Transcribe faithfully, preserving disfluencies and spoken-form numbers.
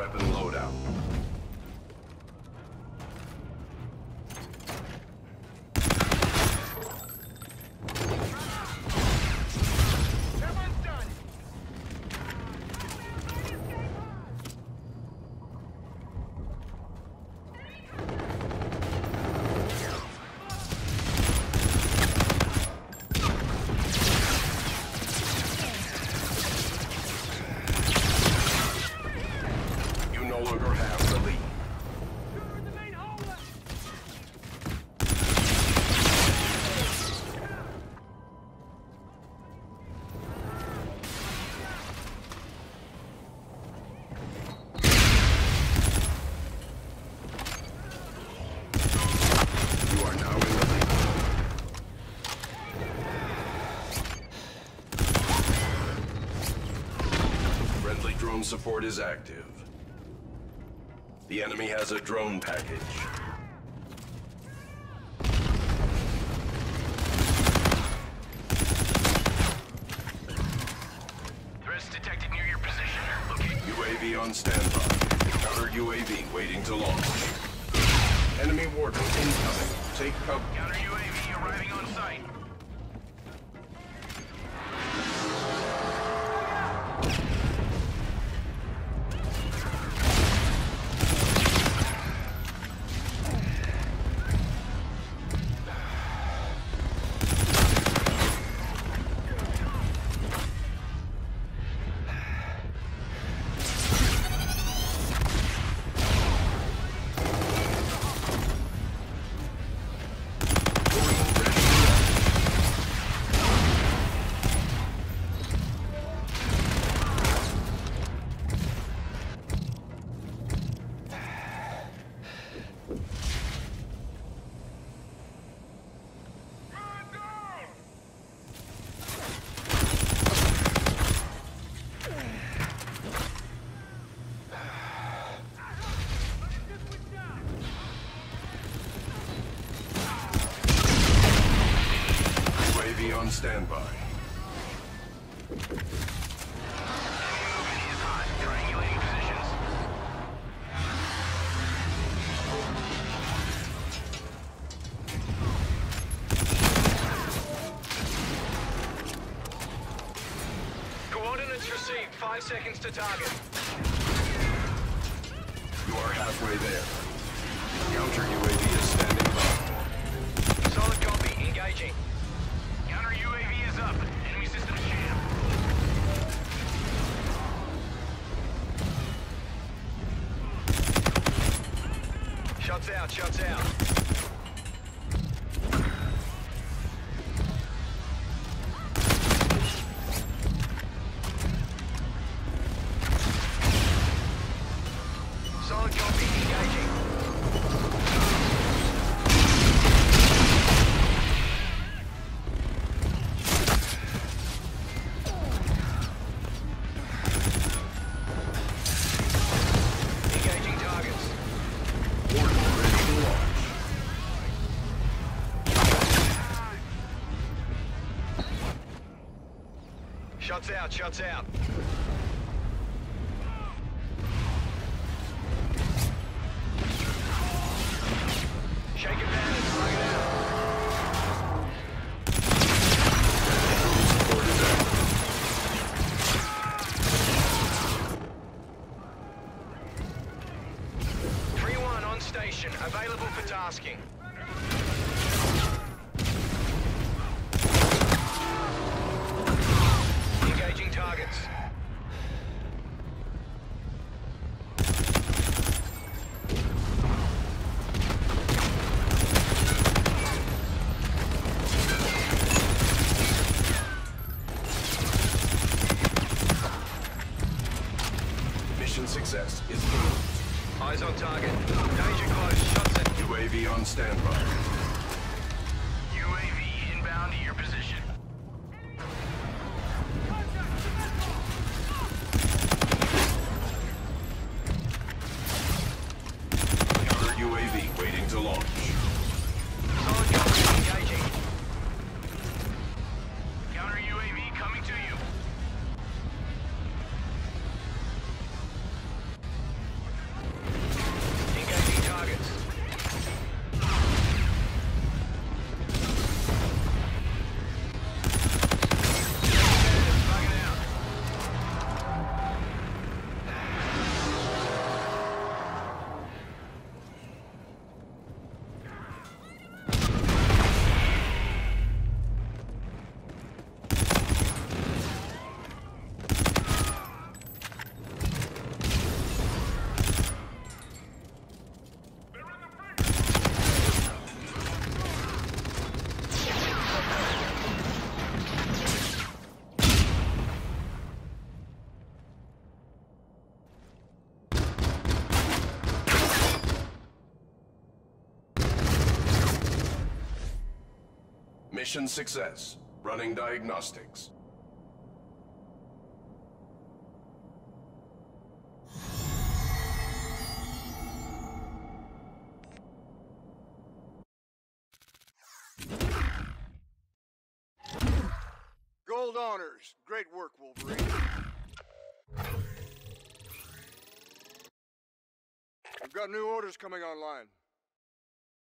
weapon loadout. Drone support is active. The enemy has a drone package. Threats detected near your position. Locate U A V on standby. Counter U A V waiting to launch. Enemy warden incoming. Take cover. counter U A V arriving on site. On standby. Hot. Triangulating positions. Coordinates received. Five seconds to target. You are halfway there. Counter U A V is standing by. Solid copy. Engaging. Counter U A V is up. Enemy systems jammed. Shots out, shots out. Solid copy. Engaging. Shots out, shots out. Shake it down and slug it out. three one on station, available for tasking. Engaging targets. Mission success is moved. Eyes on target. Danger close. Shots at U A V on standby. U A V inbound to your position. Counter U A V waiting to launch. Solid cover engaging. Counter U A V coming to you. Mission success. Running diagnostics. Gold honors. Great work, Wolverine. We've got new orders coming online.